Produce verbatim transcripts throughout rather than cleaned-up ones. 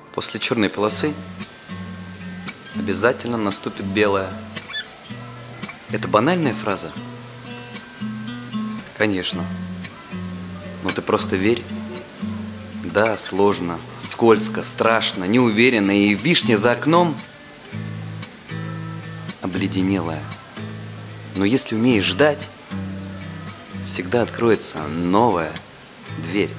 После черной полосы обязательно наступит белая. Это банальная фраза? Конечно. Но ты просто верь. Да, сложно, скользко, страшно, неуверенно, и вишня за окном обледенелая. Но если умеешь ждать, всегда откроется новая дверь.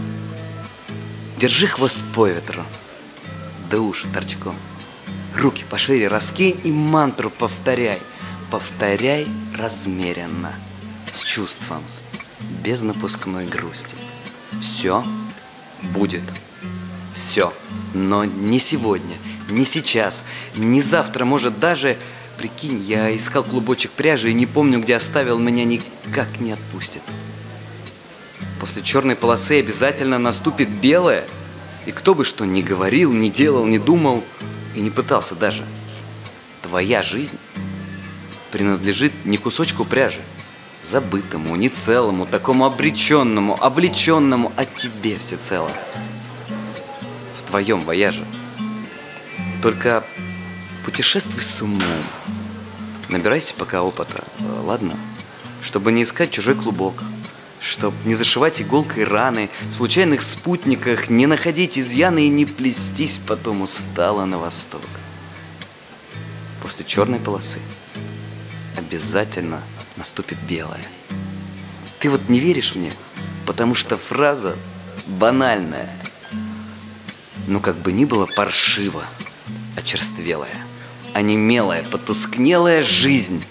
Держи хвост по ветру, да уши торчком. Руки пошире раскинь и мантру повторяй. Повторяй размеренно, с чувством, без напускной грусти. Все будет. Все. Но не сегодня, не сейчас, не завтра, может даже... Прикинь, я искал клубочек пряжи и не помню, где оставил, меня никак не отпустит. После черной полосы обязательно наступит белая. И кто бы что ни говорил, ни делал, ни думал, и не пытался даже. Твоя жизнь принадлежит не кусочку пряжи, забытому, нецелому, такому обреченному, облеченному, а тебе всецело. В твоем вояже. Только путешествуй с умом. Набирайся пока опыта, ладно? Чтобы не искать чужой клубок, чтобы не зашивать иголкой раны, в случайных спутниках не находить изъяны и не плестись потом устало на восток. После черной полосы обязательно наступит белая. Ты вот не веришь мне, потому что фраза банальная. Но как бы ни было паршиво, очерствелая, онемелая, потускнелая жизнь.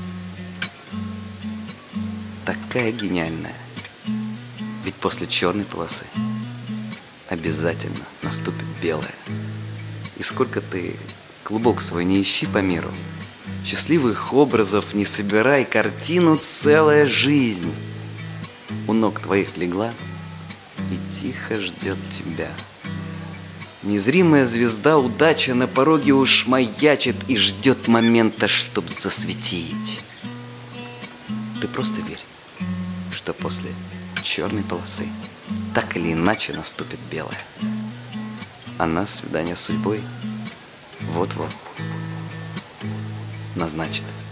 Такая гениальная. Ведь после черной полосы обязательно наступит белая. И сколько ты клубок свой не ищи по миру, счастливых образов не собирай, картину целая жизнь у ног твоих легла и тихо ждет тебя. Незримая звезда удачи на пороге уж маячит и ждет момента, чтоб засветить. Ты просто верь, что после черной полосы так или иначе наступит белая. А нас свидание с судьбой вот-вот назначит.